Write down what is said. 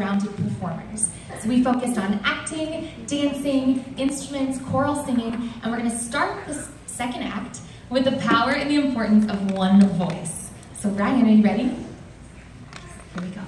well-rounded performers. So we focused on acting, dancing, instruments, choral singing, and we're going to start this second act with the power and the importance of one voice. So Ryan, are you ready? Here we go.